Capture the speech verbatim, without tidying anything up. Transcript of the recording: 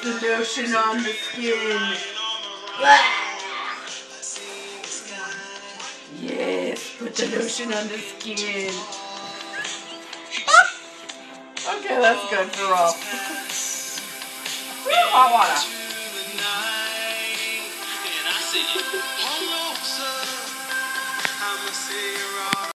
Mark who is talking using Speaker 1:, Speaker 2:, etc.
Speaker 1: the lotion on the skin. Yes, put the lotion on the skin. Okay, that's good for Rolf. Hot water.